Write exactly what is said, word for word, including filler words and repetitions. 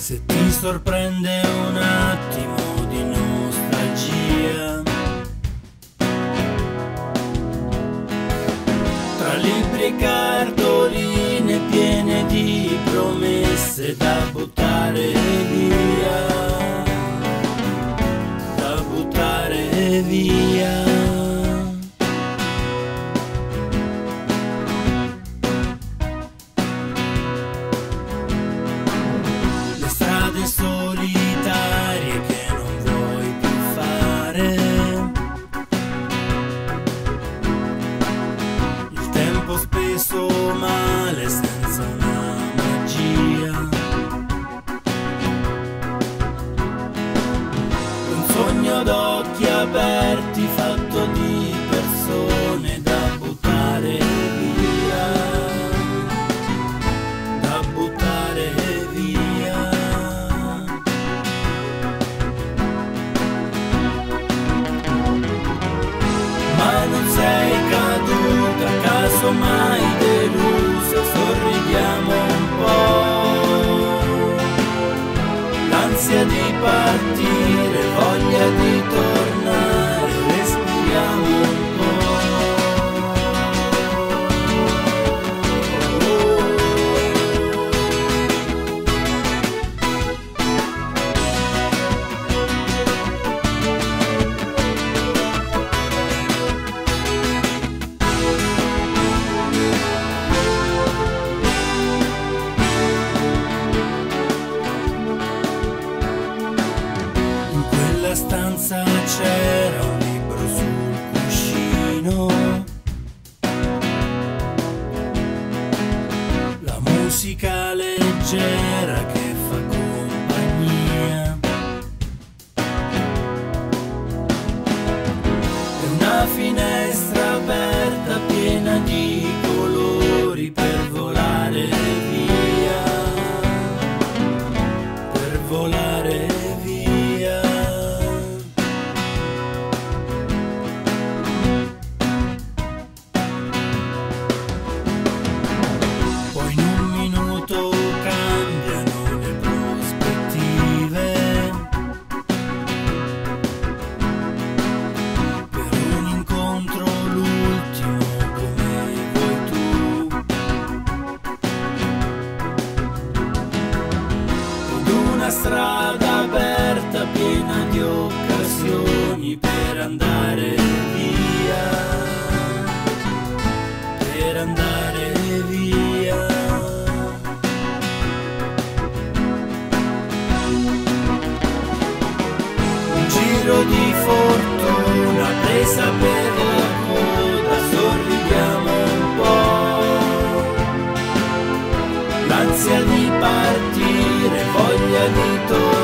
Se ti sorprende un attimo di nostalgia, tra libri e cartoline piene di promesse da buttare via, da buttare via. Solitarie che non vuoi più fare, il tempo speso male senza una magia, un sogno d'occhi aperti fatto di persone da buttare via, da buttare via. Ma non sei caduta, casomai delusa, sorridiamo un po'. L'ansia di partire, voglia di tornare, respiriamo un stanza c'era un libro sul cuscino, la musica leggera che fa compagnia, e una finestra aperta piena di colori per volare via, per volare via. Cambiano le prospettive, per un incontro l'ultimo come vuoi tu, ed una strada aperta piena di occasioni per andare via, per andare via. Giro di fortuna, presa per la coda, sorridiamo un po'. L'ansia di partire, voglia di tornare.